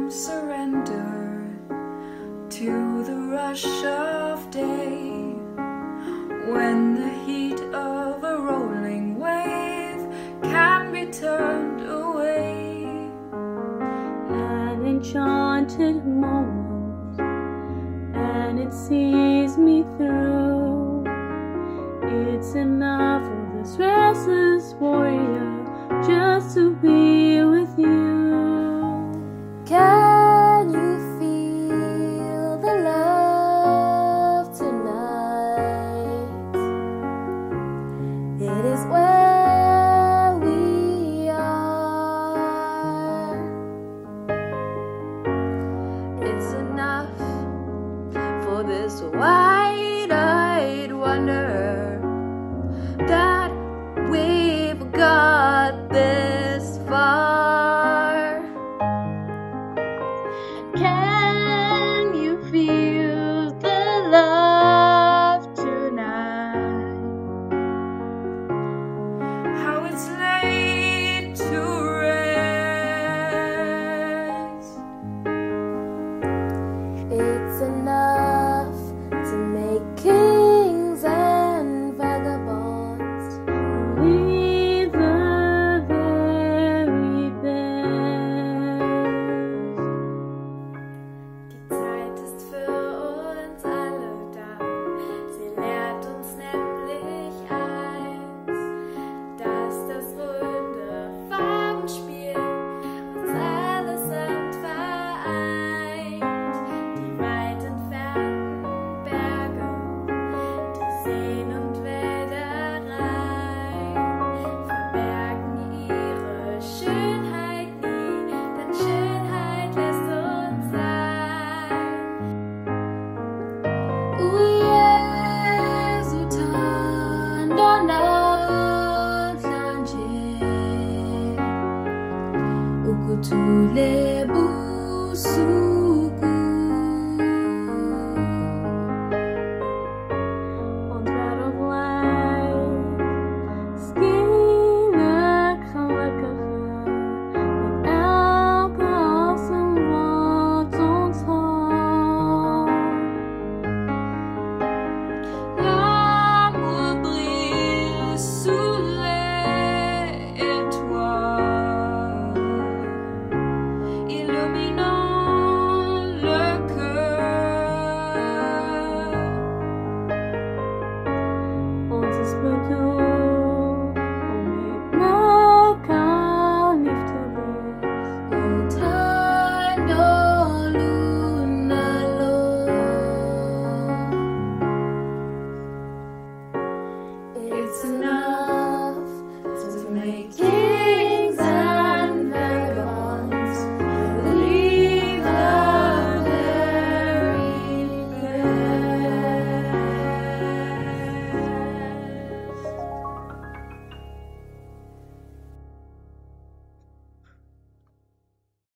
surrender to the rush of day, when the heat of a rolling wave can be turned away. An enchanted moment, and it sees me through. It's enough for this restless warrior just to be with you. Can you feel the love tonight? It is where we are. It's enough for this wide-eyed wonder that we've got this far. Can you feel the love tonight? How it's laid to rest. It's enough to make kings and vagabonds Leave the very best. Die Zeit ist für uns alle da. Sie lehrt uns nämlich eins, dass das runde Farbenspiel uns allesamt vereint. Die weit entfernten Berge, die Seen und Wäldereien verbergen ihre Schönheit nie, denn Schönheit lässt uns sein. Uyesu thando namhlanje ukuthule busuku